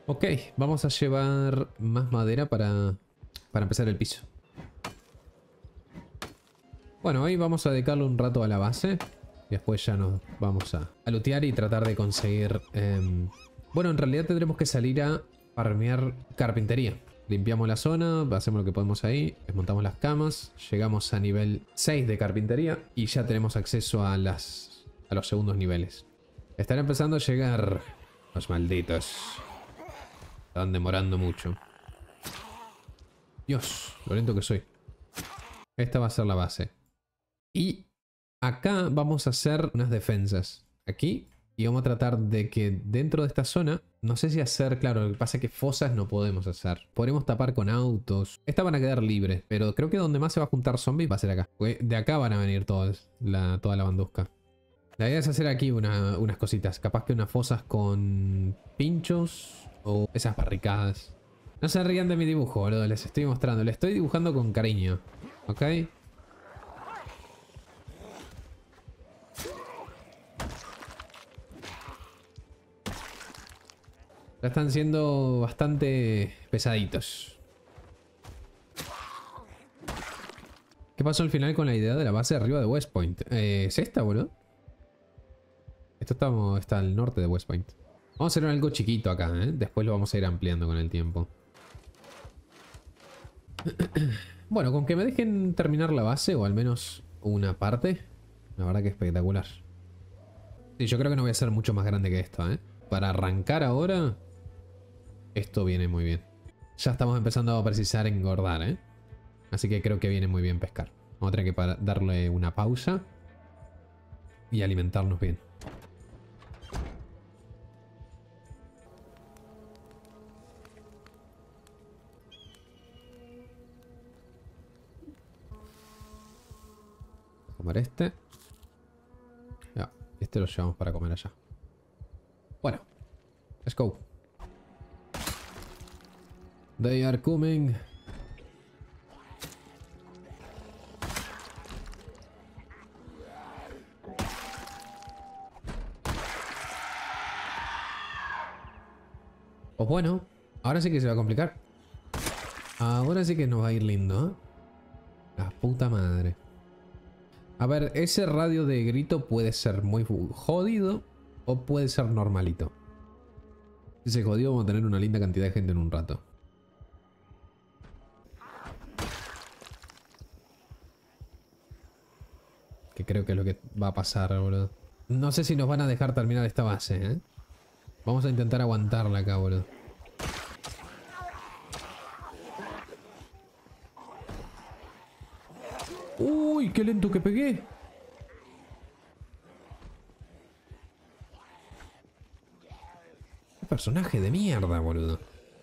Ok, vamos a llevar más madera para empezar el piso. Bueno, hoy vamos a dedicarle un rato a la base. Y después ya nos vamos a lootear y tratar de conseguir... Bueno, en realidad tendremos que salir a farmear carpintería. Limpiamos la zona, hacemos lo que podemos ahí, desmontamos las camas, llegamos a nivel 6 de carpintería y ya tenemos acceso a los segundos niveles. Están empezando a llegar los malditos. Están demorando mucho. Dios, lo lento que soy. Esta va a ser la base. Y acá vamos a hacer unas defensas. Aquí. Y vamos a tratar de que dentro de esta zona, no sé si hacer, claro, lo que pasa es que fosas no podemos hacer. Podremos tapar con autos. Estas van a quedar libres, pero creo que donde más se va a juntar zombies va a ser acá. Porque de acá van a venir todos, toda la bandusca. La idea es hacer aquí unas cositas. Capaz que unas fosas con pinchos o esas barricadas. No se rían de mi dibujo, boludo. Les estoy mostrando. Les estoy dibujando con cariño. ¿Ok? Ya están siendo bastante pesaditos. ¿Qué pasó al final con la idea de la base de arriba de West Point? ¿Es esta, boludo? Esto está al norte de West Point. Vamos a hacer algo chiquito acá, ¿eh? Después lo vamos a ir ampliando con el tiempo. Bueno, con que me dejen terminar la base, o al menos una parte, la verdad que espectacular. Sí, yo creo que no voy a ser mucho más grande que esto, ¿eh? Para arrancar ahora, esto viene muy bien. Ya estamos empezando a precisar engordar, ¿eh? Así que creo que viene muy bien pescar. Vamos a tener que darle una pausa y alimentarnos bien. Vamos a comer este. Ya, este lo llevamos para comer allá. Bueno, let's go. They are coming. Pues bueno, ahora sí que se va a complicar. Ahora sí que nos va a ir lindo, ¿eh? La puta madre. A ver, ese radio de grito puede ser muy jodido o puede ser normalito. Si se jodió, vamos a tener una linda cantidad de gente en un rato. Que creo que es lo que va a pasar, boludo. No sé si nos van a dejar terminar esta base, ¿eh? Vamos a intentar aguantarla acá, boludo. ¡Uy! ¡Qué lento que pegué! ¡Qué personaje de mierda, boludo!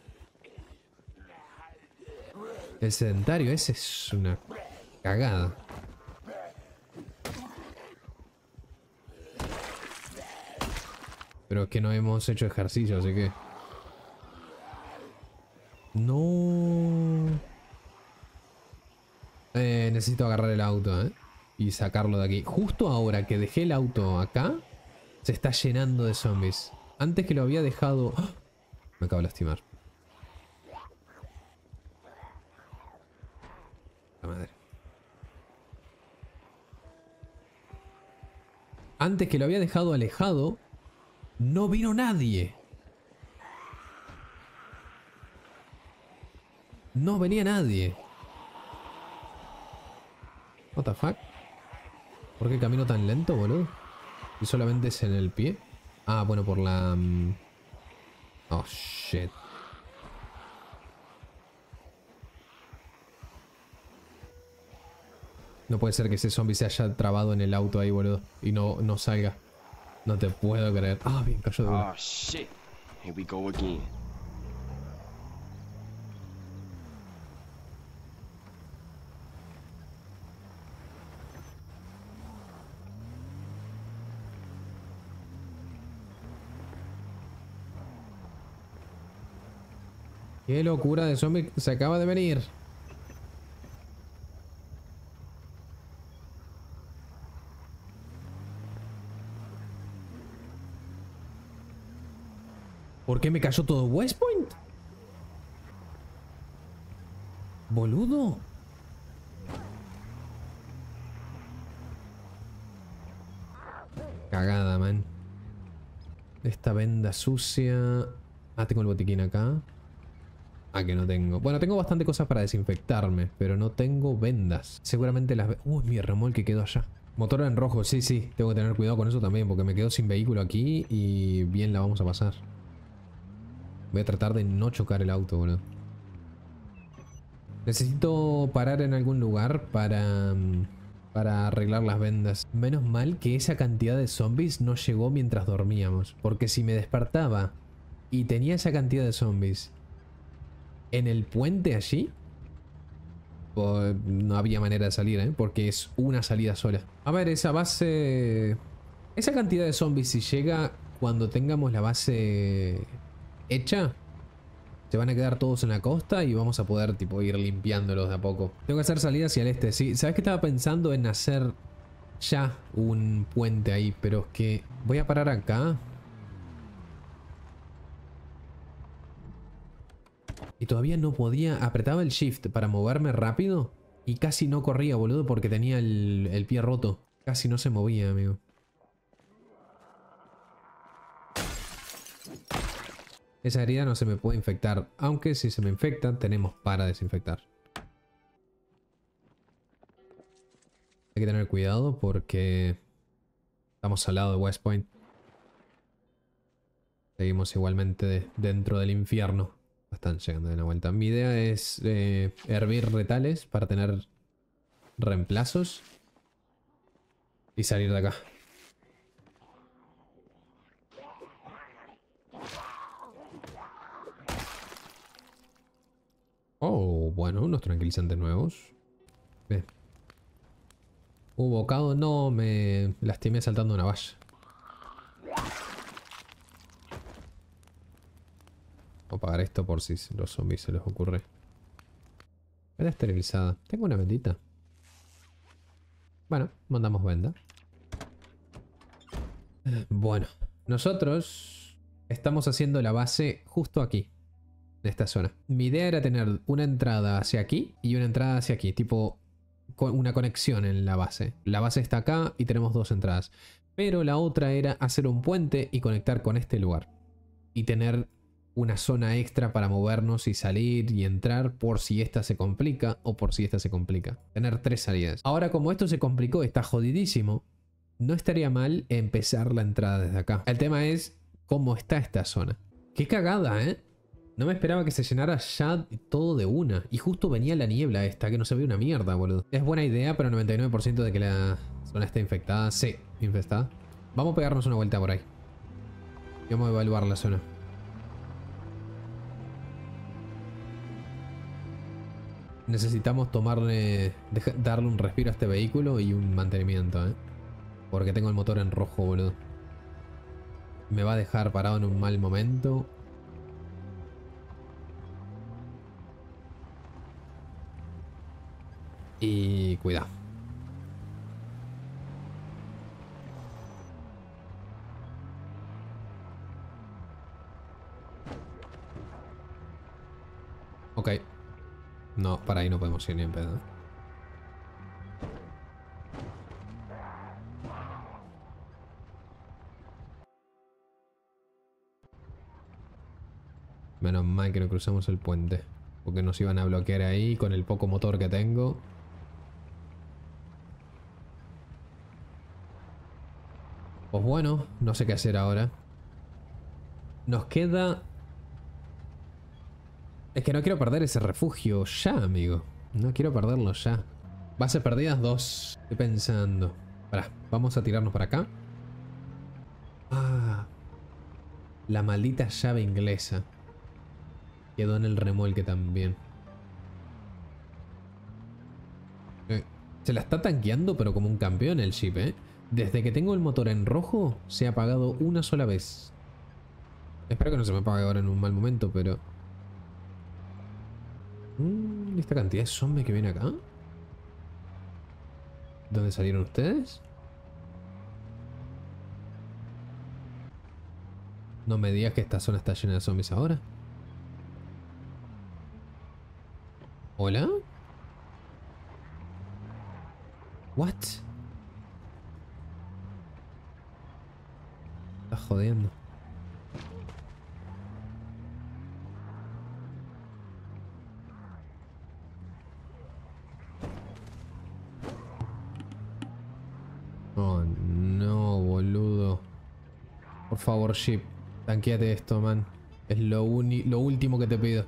El sedentario ese es una cagada. Pero es que no hemos hecho ejercicio, así que... No. Necesito agarrar el auto, ¿eh? Y sacarlo de aquí. Justo ahora que dejé el auto acá, se está llenando de zombies. Antes que lo había dejado... ¡Ah! Me acabo de lastimar. La madre. Antes que lo había dejado alejado, no vino nadie. No venía nadie. What the fuck? ¿Por qué camino tan lento, boludo? ¿Y solamente es en el pie? Ah, bueno, por la... Oh, shit. No puede ser que ese zombie se haya trabado en el auto ahí, boludo. Y no salga. No te puedo creer. Ah, bien, cayó de una. Oh shit. Here we go again. Qué locura de zombie se acaba de venir. ¿Por qué me cayó todo West Point? Boludo. Cagada, man. Esta venda sucia. Ah, tengo el botiquín acá. Ah, que no tengo. Bueno, tengo bastante cosas para desinfectarme, pero no tengo vendas. Seguramente las... Uy, mi remolque quedó allá. Motor en rojo, sí, sí. Tengo que tener cuidado con eso también, porque me quedo sin vehículo aquí y bien la vamos a pasar. Voy a tratar de no chocar el auto, boludo. Necesito parar en algún lugar para arreglar las vendas. Menos mal que esa cantidad de zombies no llegó mientras dormíamos. Porque si me despertaba y tenía esa cantidad de zombies en el puente allí, pues no había manera de salir, ¿eh? Porque es una salida sola. A ver, esa base... Esa cantidad de zombies, si llega cuando tengamos la base hecha, se van a quedar todos en la costa y vamos a poder tipo ir limpiándolos de a poco. Tengo que hacer salida hacia el este, sí. ¿Sabes que estaba pensando en hacer ya un puente ahí? Pero es que voy a parar acá. Y todavía no podía... Apretaba el shift para moverme rápido y casi no corría, boludo, porque tenía el pie roto. Casi no se movía, amigo. Esa herida no se me puede infectar, aunque si se me infecta tenemos para desinfectar. Hay que tener cuidado porque estamos al lado de West Point. Seguimos igualmente dentro del infierno. Están llegando de una vuelta. Mi idea es hervir retales para tener reemplazos y salir de acá. Oh, bueno, unos tranquilizantes nuevos. Bien. Bocado, no, me lastimé saltando una valla. Voy a apagar esto por si los zombies se les ocurre. Venda esterilizada. Tengo una bendita. Bueno, mandamos venda. Bueno, nosotros estamos haciendo la base justo aquí, en esta zona. Mi idea era tener una entrada hacia aquí y una entrada hacia aquí, tipo una conexión en la base. La base está acá y tenemos dos entradas. Pero la otra era hacer un puente y conectar con este lugar. Y tener una zona extra para movernos y salir y entrar por si esta se complica o por si esta se complica. Tener tres salidas. Ahora como esto se complicó, está jodidísimo. No estaría mal empezar la entrada desde acá. El tema es cómo está esta zona. Qué cagada, ¿eh? No me esperaba que se llenara ya todo de una. Y justo venía la niebla esta, que no se ve una mierda, boludo. Es buena idea, pero 99% de que la zona esté infectada. Sí, infestada. Vamos a pegarnos una vuelta por ahí. Y vamos a evaluar la zona. Necesitamos darle un respiro a este vehículo y un mantenimiento, ¿eh? Porque tengo el motor en rojo, boludo. Me va a dejar parado en un mal momento. Y cuidado. Ok. No, para ahí no podemos ir ni en pedo. Menos mal que no cruzamos el puente. Porque nos iban a bloquear ahí con el poco motor que tengo. Pues bueno, no sé qué hacer ahora. Nos queda... Es que no quiero perder ese refugio ya, amigo. No quiero perderlo ya. Bases perdidas 2. Estoy pensando. Pará, vamos a tirarnos para acá. Ah, la maldita llave inglesa. Quedó en el remolque también. Se la está tanqueando pero como un campeón el jeep, ¿eh? Desde que tengo el motor en rojo se ha apagado una sola vez. Espero que no se me apague ahora en un mal momento, pero... esta cantidad de zombies que viene acá. ¿Dónde salieron ustedes? No me digas que esta zona está llena de zombies ahora. ¿Hola? ¿What? Estás jodiendo. Oh, no, boludo. Por favor, Ship. Tanqueate esto, man. Es lo último que te pido.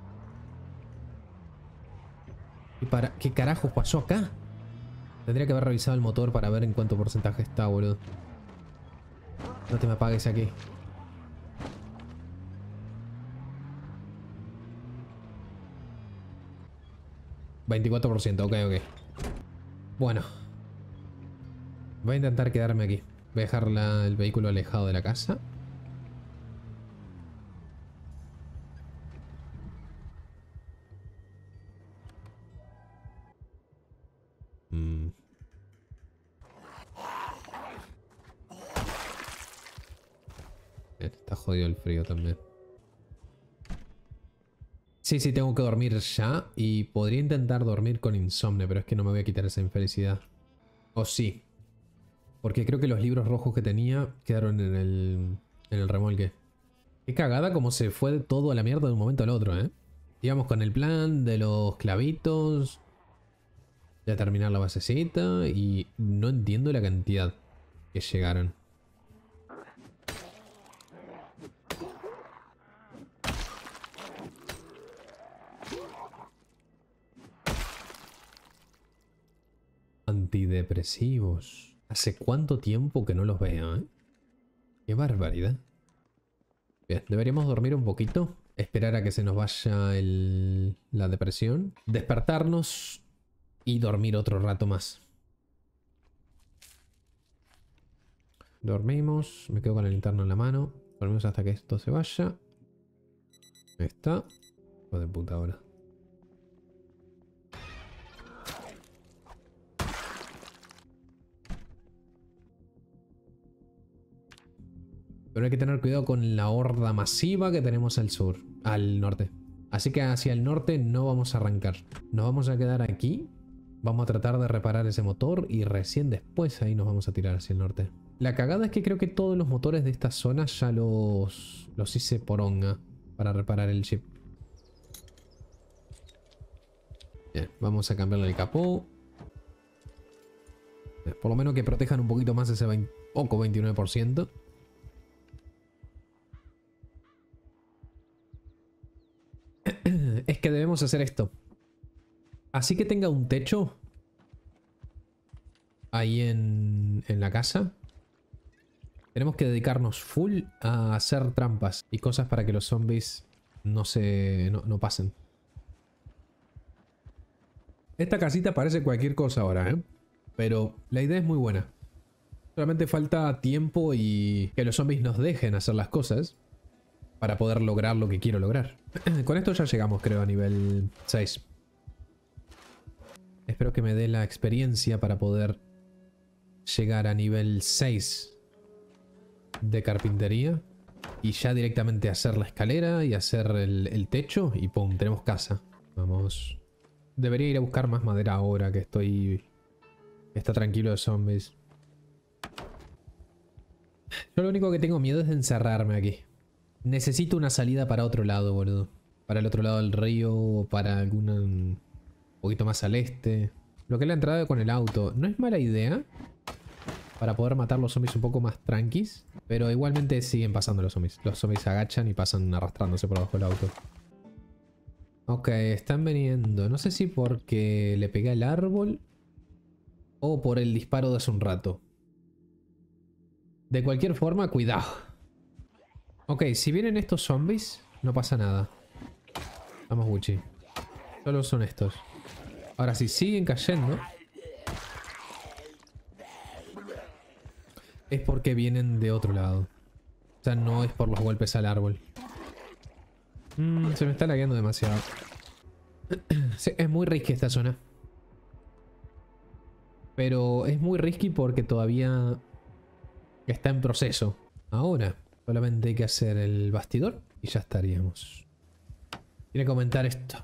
¿Y qué carajos pasó acá? Tendría que haber revisado el motor para ver en cuánto porcentaje está, boludo. No te me apagues aquí. $24%, ok. Bueno. Voy a intentar quedarme aquí. Voy a dejar el vehículo alejado de la casa. Está jodido el frío también. Sí, tengo que dormir ya. Y podría intentar dormir con insomnio, pero es que no me voy a quitar esa infelicidad. O sí. Porque creo que los libros rojos que tenía quedaron en el remolque. Qué cagada como se fue todo a la mierda de un momento al otro, ¿eh? Íbamos con el plan de los clavitos. Ya terminar la basecita. Y no entiendo la cantidad que llegaron. Antidepresivos. ¿Hace cuánto tiempo que no los veo, eh? Qué barbaridad. Bien, deberíamos dormir un poquito. Esperar a que se nos vaya la depresión. Despertarnos y dormir otro rato más. Dormimos. Me quedo con el linterna en la mano. Dormimos hasta que esto se vaya. Ahí está. Hijo de puta ahora. Pero hay que tener cuidado con la horda masiva que tenemos al sur, al norte. Así que hacia el norte no vamos a arrancar. Nos vamos a quedar aquí. Vamos a tratar de reparar ese motor y recién después ahí nos vamos a tirar hacia el norte. La cagada es que creo que todos los motores de esta zona ya los hice poronga para reparar el jeep. Bien, vamos a cambiarle el capó. Por lo menos que protejan un poquito más ese 29%. Es que debemos hacer esto. Así que tenga un techo ahí en la casa. Tenemos que dedicarnos full a hacer trampas y cosas para que los zombies no pasen. Esta casita parece cualquier cosa ahora, ¿eh? Pero la idea es muy buena. Solamente falta tiempo y que los zombies nos dejen hacer las cosas para poder lograr lo que quiero lograr. Con esto ya llegamos, creo, a nivel 6. Espero que me dé la experiencia para poder llegar a nivel 6 de carpintería. Y ya directamente hacer la escalera y hacer el techo. Y pum, tenemos casa. Vamos. Debería ir a buscar más madera ahora que está tranquilo de zombies. Yo lo único que tengo miedo es de encerrarme aquí. Necesito una salida para otro lado, boludo. Para el otro lado del río o para alguna... un poquito más al este. Lo que es la entrada con el auto. No es mala idea. Para poder matar los zombies un poco más tranquis. Pero igualmente siguen pasando los zombies. Los zombies se agachan y pasan arrastrándose por abajo del auto. Ok, están viniendo. No sé si porque le pegué al árbol o por el disparo de hace un rato. De cualquier forma, cuidado. Ok, si vienen estos zombies, no pasa nada. Vamos, Gucci. Solo son estos. Ahora, si siguen cayendo, es porque vienen de otro lado. O sea, no es por los golpes al árbol. Se me está lagueando demasiado. Sí, es muy risky esta zona. Pero es muy risky porque todavía está en proceso. Ahora, Solamente hay que hacer el bastidor y ya estaríamos. Tiene que aumentar esto.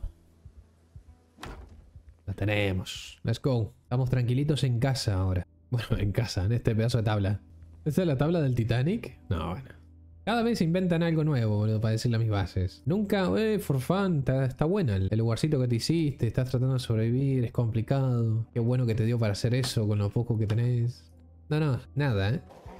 La tenemos. Let's go. Estamos tranquilitos en casa ahora. Bueno, en casa, en este pedazo de tabla. ¿Esta es la tabla del Titanic? No, bueno. Cada vez inventan algo nuevo, boludo, para decirle a mis bases. Nunca, for fun, está buena el lugarcito que te hiciste, estás tratando de sobrevivir, es complicado. Qué bueno que te dio para hacer eso con lo poco que tenés. No, nada,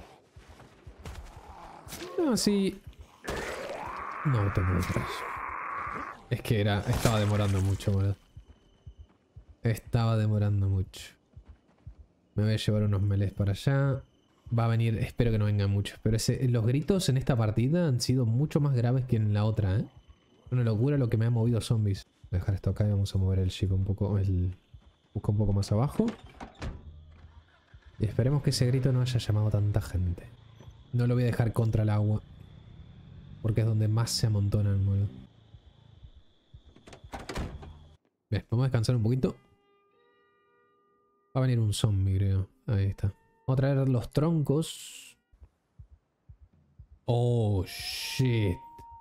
No, sí. No te puedo creer. Es que estaba demorando mucho, boludo. Estaba demorando mucho. Me voy a llevar unos melés para allá. Va a venir, espero que no vengan muchos. Pero los gritos en esta partida han sido mucho más graves que en la otra, ¿eh? Una locura lo que me ha movido zombies. Voy a dejar esto acá y vamos a mover el chico un poco. Busca un poco más abajo. Y esperemos que ese grito no haya llamado a tanta gente. No lo voy a dejar contra el agua. Porque es donde más se amontonan, boludo. Bien, vamos a descansar un poquito. Va a venir un zombie, creo. Ahí está. Vamos a traer los troncos. Oh, shit.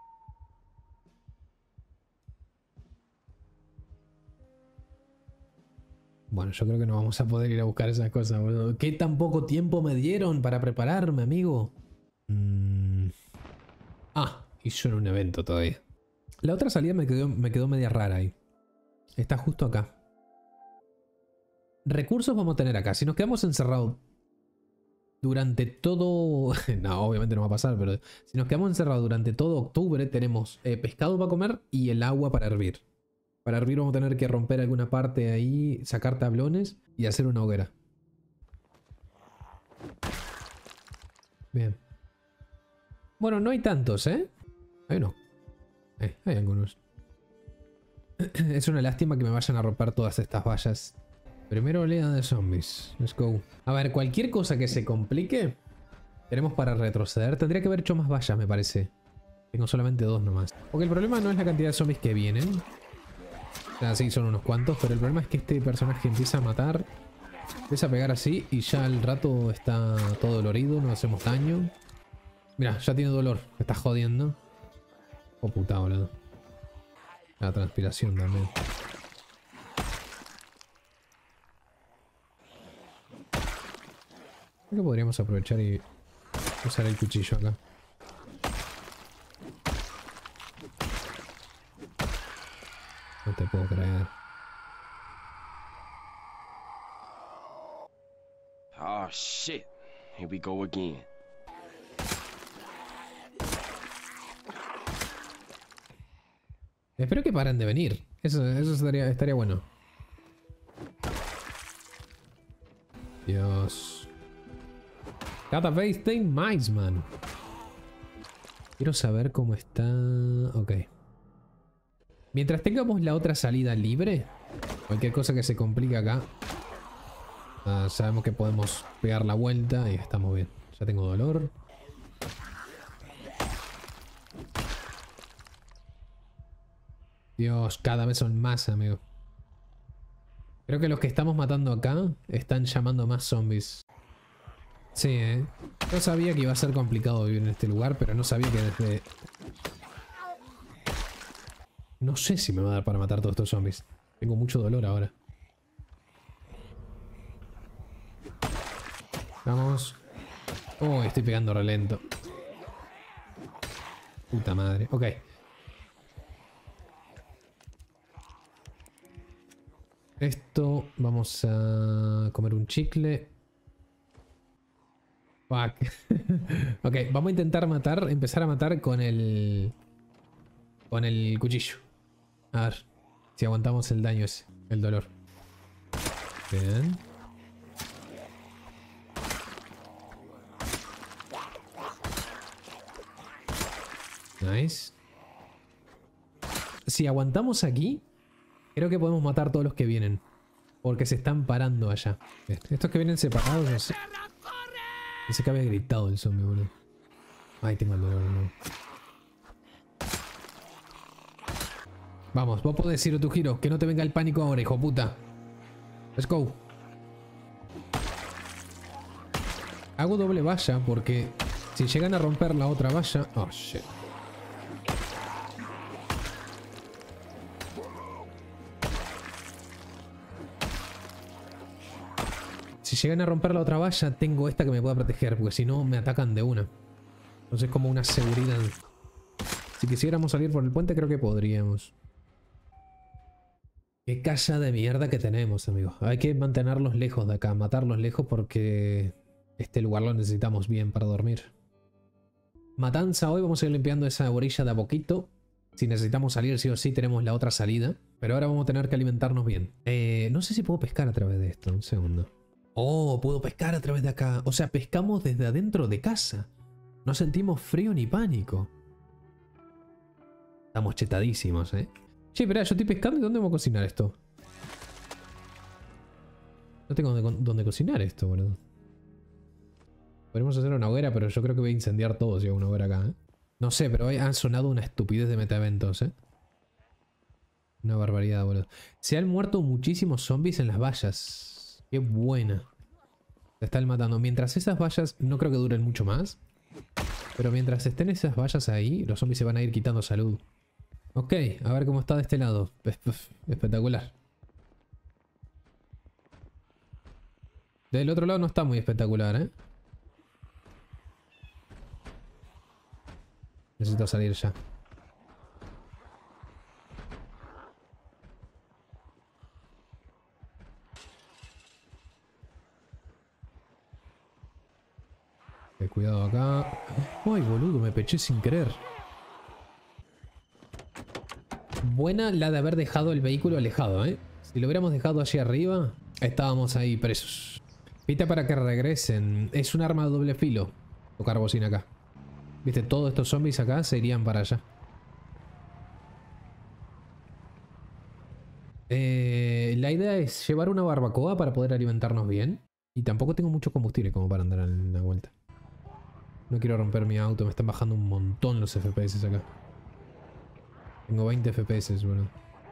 Bueno, yo creo que no vamos a poder ir a buscar esas cosas, boludo. ¿Qué tan poco tiempo me dieron para prepararme, amigo? Hizo en un evento todavía. La otra salida me quedó media rara ahí. Está justo acá. Recursos vamos a tener acá. Si nos quedamos encerrados durante todo... no, obviamente no va a pasar, pero si nos quedamos encerrados durante todo octubre, tenemos pescado para comer y el agua para hervir. Para hervir vamos a tener que romper alguna parte ahí, sacar tablones y hacer una hoguera. Bien. Bueno, no hay tantos, ¿eh? Hay uno. Hay algunos. Es una lástima que me vayan a romper todas estas vallas. Primera oleada de zombies. Let's go. A ver, cualquier cosa que se complique, tenemos para retroceder. Tendría que haber hecho más vallas, me parece. Tengo solamente 2 nomás. Porque el problema no es la cantidad de zombies que vienen. O sea, sí, son unos cuantos. Pero el problema es que este personaje empieza a matar. Empieza a pegar así y ya al rato está todo dolorido. No hacemos daño. Mira, ya tiene dolor. Me está jodiendo. Oh, puta, boludo. La transpiración también. Creo que podríamos aprovechar y usar el cuchillo acá. No te puedo creer. Oh shit. Here we go again. Espero que paren de venir. Eso estaría bueno. Dios. Cada vez hay más, man. Quiero saber cómo está... Ok. Mientras tengamos la otra salida libre, cualquier cosa que se complique acá, sabemos que podemos pegar la vuelta y estamos bien. Ya tengo dolor. Dios, cada vez son más, amigo. Creo que los que estamos matando acá están llamando más zombies. Sí, Yo sabía que iba a ser complicado vivir en este lugar, pero no sabía que desde... No sé si me va a dar para matar todos estos zombies. Tengo mucho dolor ahora. Vamos. Oh, estoy pegando re lento. Puta madre. Ok. Esto, vamos a comer un chicle. Fuck. Ok, vamos a intentar empezar a matar con el cuchillo. A ver si aguantamos el daño ese, el dolor. Bien. Nice. Si aguantamos aquí, creo que podemos matar todos los que vienen. Porque se están parando allá. Estos que vienen separados, no sé. Ese que había gritado el zombie, boludo. Ay, tengo el dolor, no. Vamos, vos podés decir tu giro. Que no te venga el pánico ahora, hijo puta. Let's go. Hago doble valla porque Si llegan a romper la otra valla... Oh, shit. Si llegan a romper la otra valla, tengo esta que me pueda proteger, porque si no me atacan de una. Entonces es como una seguridad. Si quisiéramos salir por el puente, creo que podríamos. Qué casa de mierda que tenemos, amigos. Hay que mantenerlos lejos de acá, matarlos lejos porque este lugar lo necesitamos bien para dormir. Matanza hoy, vamos a ir limpiando esa orilla de a poquito. Si necesitamos salir sí o sí tenemos la otra salida. Pero ahora vamos a tener que alimentarnos bien. No sé si puedo pescar a través de esto, un segundo. Oh, puedo pescar a través de acá. O sea, pescamos desde adentro de casa. No sentimos frío ni pánico. Estamos chetadísimos, ¿eh? Che, espera, yo estoy pescando y ¿dónde vamos a cocinar esto? No tengo dónde cocinar esto, boludo. Podemos hacer una hoguera, pero yo creo que voy a incendiar todo si hago una hoguera acá, ¿eh? No sé, pero ha sonado una estupidez de metaeventos, ¿eh? Una barbaridad, boludo. Se han muerto muchísimos zombies en las vallas. Qué buena. Se están matando. Mientras esas vallas no creo que duren mucho más. Pero mientras estén esas vallas ahí, los zombies se van a ir quitando salud. Ok, a ver cómo está de este lado. Espectacular. Del otro lado no está muy espectacular, ¿eh? Necesito salir ya. Cuidado acá. Ay, boludo, me peché sin querer. Buena la de haber dejado el vehículo alejado, ¿eh? Si lo hubiéramos dejado allí arriba, estábamos ahí presos. Pita para que regresen. Es un arma de doble filo. Tocar bocina acá. Viste, todos estos zombies acá se irían para allá. La idea es llevar una barbacoa para poder alimentarnos bien. Y tampoco tengo mucho combustible como para andar en la vuelta. No quiero romper mi auto, me están bajando un montón los FPS acá. Tengo 20 FPS, boludo.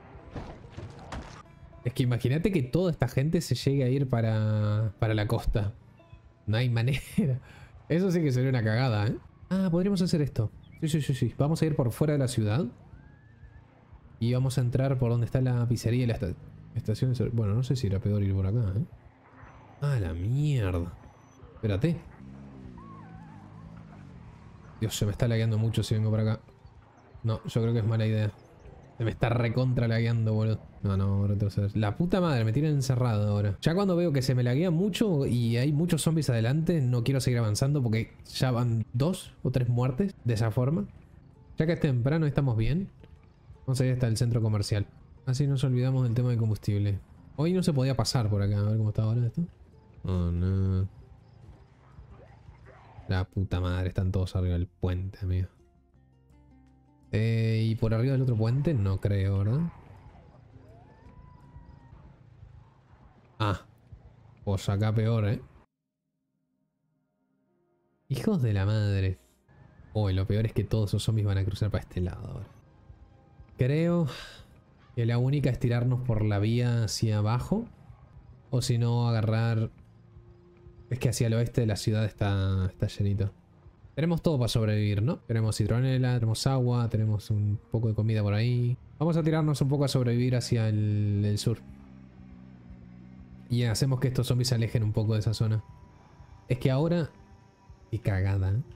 Es que imagínate que toda esta gente se llegue a ir para la costa. No hay manera. Eso sí que sería una cagada, ¿eh? Ah, podríamos hacer esto. Sí. Vamos a ir por fuera de la ciudad. Y vamos a entrar por donde está la pizzería y la estación de... Bueno, no sé si era peor ir por acá, ¿eh? Ah, la mierda. Espérate. Dios, se me está lagueando mucho si vengo por acá. No, yo creo que es mala idea. Se me está recontra lagueando, boludo. No, retroceder. La puta madre, me tienen encerrado ahora. Ya cuando veo que se me laguea mucho y hay muchos zombies adelante, no quiero seguir avanzando porque ya van 2 o 3 muertes de esa forma. Ya que es temprano, estamos bien. Vamos a ir hasta el centro comercial. Así nos olvidamos del tema de combustible. Hoy no se podía pasar por acá. A ver cómo está ahora esto. Oh, no. La puta madre, están todos arriba del puente, amigo. Y por arriba del otro puente no creo, ¿verdad? Ah. Pues acá peor, ¿eh? Hijos de la madre. Oh, y lo peor es que todos esos zombies van a cruzar para este lado ahora. Creo que la única es tirarnos por la vía hacia abajo. O si no, agarrar... Es que hacia el oeste de la ciudad está llenito. Tenemos todo para sobrevivir, ¿no? Tenemos citronela, tenemos agua, tenemos un poco de comida por ahí. Vamos a tirarnos un poco a sobrevivir hacia el sur. Y hacemos que estos zombies se alejen un poco de esa zona. Es que ahora... Qué cagada, ¿eh?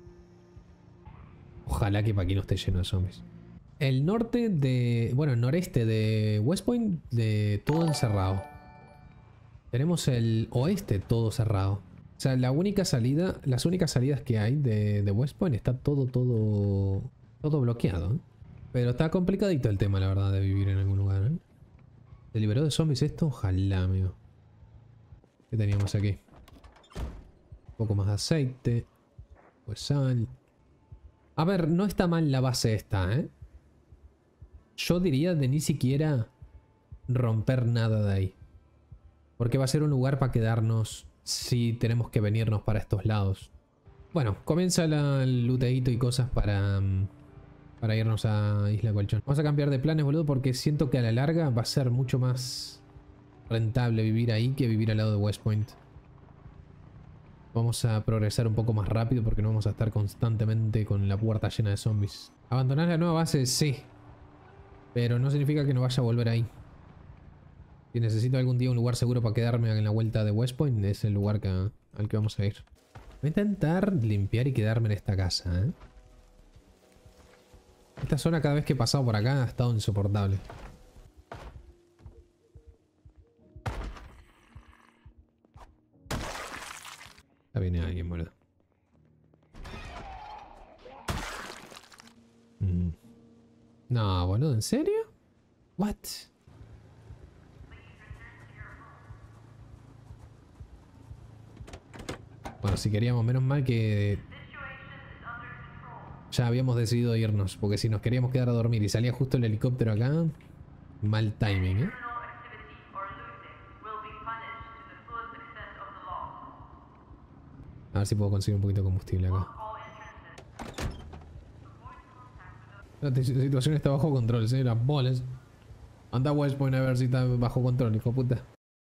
Ojalá que para aquí no esté lleno de zombies. El norte de... Bueno, el noreste de West Point, de todo encerrado. Tenemos el oeste todo cerrado. O sea, la única salida, las únicas salidas que hay de West Point está todo bloqueado, ¿eh? Pero está complicadito el tema, la verdad, de vivir en algún lugar, ¿eh? ¿Se liberó de zombies esto? Ojalá, amigo. ¿Qué teníamos aquí? Un poco más de aceite. Pues sal. A ver, no está mal la base esta, ¿eh? Yo diría de ni siquiera romper nada de ahí. Porque va a ser un lugar para quedarnos si tenemos que venirnos para estos lados. Bueno, comienza el looteito y cosas para irnos a Isla Colchón. Vamos a cambiar de planes, boludo, porque siento que a la larga va a ser mucho más rentable vivir ahí que vivir al lado de West Point. Vamos a progresar un poco más rápido porque no vamos a estar constantemente con la puerta llena de zombies. ¿Abandonar la nueva base? Sí. Pero no significa que no vaya a volver ahí. Si necesito algún día un lugar seguro para quedarme en la vuelta de West Point, es el lugar al que vamos a ir. Voy a intentar limpiar y quedarme en esta casa, ¿eh? Esta zona cada vez que he pasado por acá ha estado insoportable. Ya viene alguien, boludo. No, boludo, ¿en serio? What? Bueno, si queríamos, menos mal que ya habíamos decidido irnos, porque si nos queríamos quedar a dormir y salía justo el helicóptero acá, mal timing, ¿eh? A ver si puedo conseguir un poquito de combustible acá. La situación está bajo control, ¿sí? Las bolas. Anda a West Point a ver si está bajo control, hijo de puta.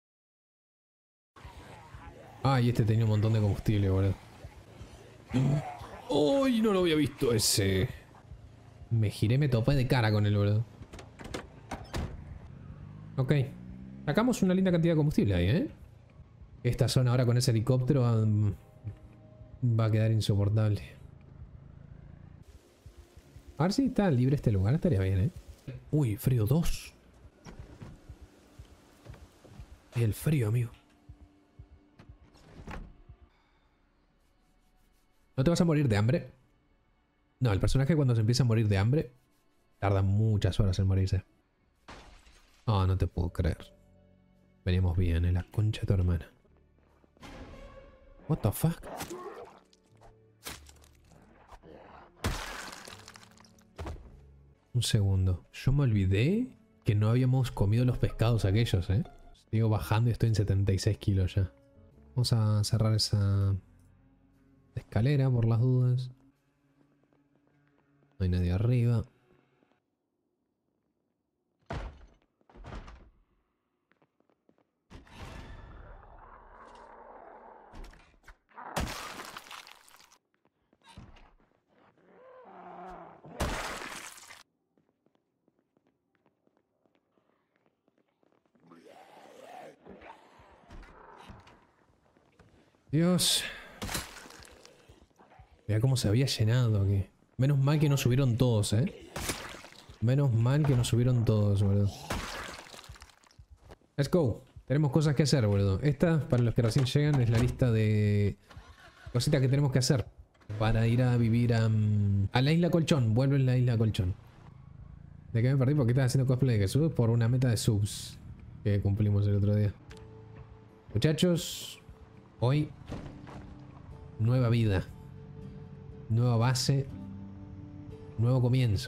Ah, y este tenía un montón de combustible, boludo. ¡Uy! No lo había visto ese. Me giré, me topé de cara con el boludo. Ok. Sacamos una linda cantidad de combustible ahí, ¿eh? Esta zona ahora con ese helicóptero va a quedar insoportable. A ver si está libre este lugar, estaría bien, ¿eh? Uy, frío 2. El frío, amigo. ¿No te vas a morir de hambre? No, el personaje cuando se empieza a morir de hambre tarda muchas horas en morirse. Oh, no te puedo creer. Veníamos bien, la concha de tu hermana. What the fuck? Un segundo. Yo me olvidé que no habíamos comido los pescados aquellos, ¿eh? Sigo bajando y estoy en 76 kilos ya. Vamos a cerrar esa escalera por las dudas. No hay nadie arriba. Dios. Mira cómo se había llenado aquí. Menos mal que no subieron todos, ¿eh? Menos mal que no subieron todos, boludo. Let's go. Tenemos cosas que hacer, boludo. Esta, para los que recién llegan, es la lista de cositas que tenemos que hacer para ir a vivir a la isla Colchón. Vuelvo en la isla Colchón. ¿De qué me perdí? Porque estaba haciendo cosplay de Jesús por una meta de subs que cumplimos el otro día. Muchachos, hoy nueva vida, nueva base, nuevo comienzo.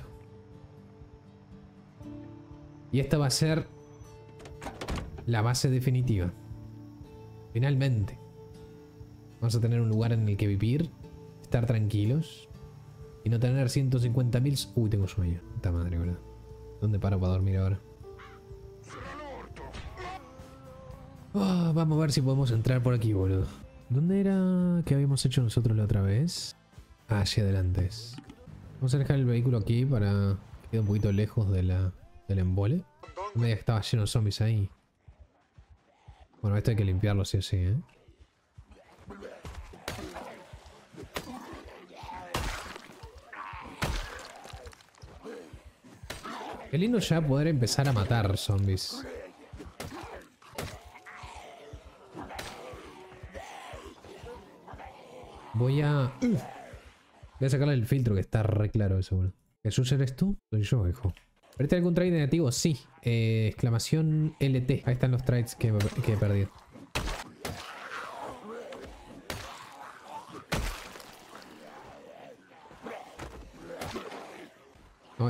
Y esta va a ser la base definitiva. Finalmente. Vamos a tener un lugar en el que vivir, estar tranquilos y no tener 150.000... Uy, tengo sueño. Puta madre, boludo. ¿Dónde paro para dormir ahora? Oh, vamos a ver si podemos entrar por aquí, boludo. ¿Dónde era que habíamos hecho nosotros la otra vez? Ah, hacia adelante es. Vamos a dejar el vehículo aquí para que quede un poquito lejos de del embole. No me digas que estaba lleno de zombies ahí. Bueno, esto hay que limpiarlo sí o sí, ¿eh? Qué lindo ya poder empezar a matar zombies. Voy a sacarle el filtro que está re claro eso, boludo. ¿Jesús eres tú? Soy yo, hijo. ¿Perdiste algún trade negativo? Sí. Exclamación LT. Ahí están los trades que he perdido. Ay.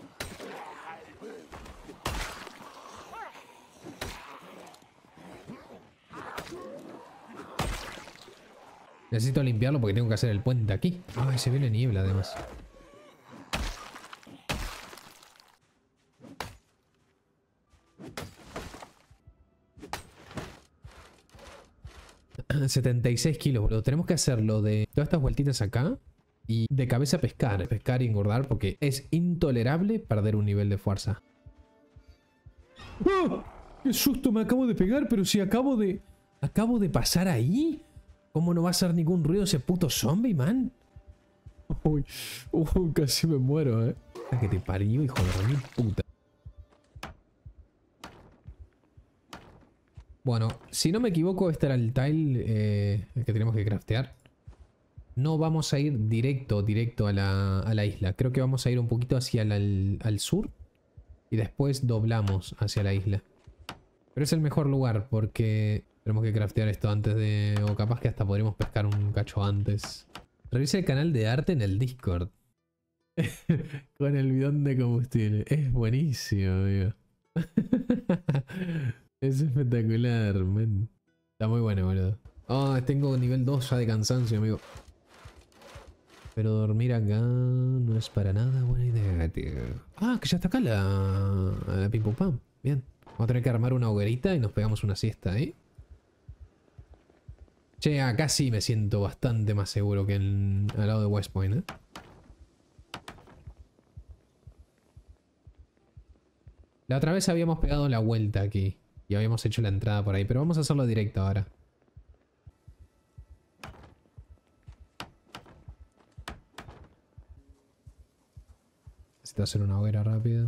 Necesito limpiarlo porque tengo que hacer el puente aquí. Ay, se viene niebla además. 76 kilos, boludo. Tenemos que hacerlo de todas estas vueltitas acá y de cabeza pescar. Pescar y engordar porque es intolerable perder un nivel de fuerza. ¡Ah! ¡Qué susto me acabo de pegar! Pero si acabo de pasar ahí. ¿Cómo no va a hacer ningún ruido ese puto zombie, man? Uy, casi me muero, Que te parió, hijo de mi puta. Bueno, si no me equivoco, este era el tile el que tenemos que craftear. No vamos a ir directo a la isla. Creo que vamos a ir un poquito hacia al sur. Y después doblamos hacia la isla. Pero es el mejor lugar porque tenemos que craftear esto antes de... O capaz que hasta podremos pescar un cacho antes. Revisa el canal de arte en el Discord. Con el bidón de combustible. Es buenísimo, amigo. Es espectacular, man. Está muy bueno, boludo. Oh, tengo nivel 2 ya de cansancio, amigo. Pero dormir acá no es para nada buena idea, tío. Ah, que ya está acá la pim pum pam. Bien. Vamos a tener que armar una hoguerita y nos pegamos una siesta ahí. Che, acá sí me siento bastante más seguro que al lado de West Point, La otra vez habíamos pegado la vuelta aquí. Y habíamos hecho la entrada por ahí. Pero vamos a hacerlo directo ahora. Necesito hacer una hoguera rápida.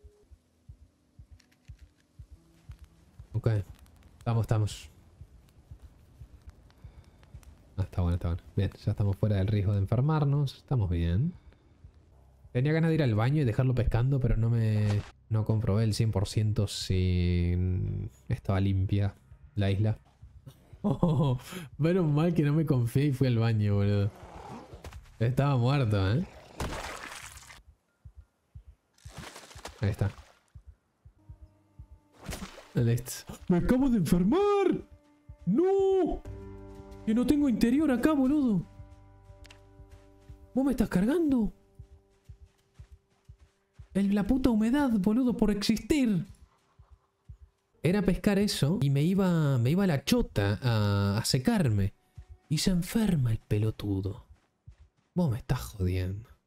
Ok. Estamos. Ah, está bueno. Bien, ya estamos fuera del riesgo de enfermarnos. Estamos bien. Tenía ganas de ir al baño y dejarlo pescando, pero no comprobé el 100% si estaba limpia la isla. Oh, menos mal que no me confié y fui al baño, boludo. Estaba muerto, Ahí está. Listo. ¡Me acabo de enfermar! ¡No! Que no tengo interior acá, boludo. ¿Vos me estás cargando? La puta humedad, boludo, por existir. Era pescar eso y me iba a la chota a secarme. Y se enferma el pelotudo. Vos me estás jodiendo.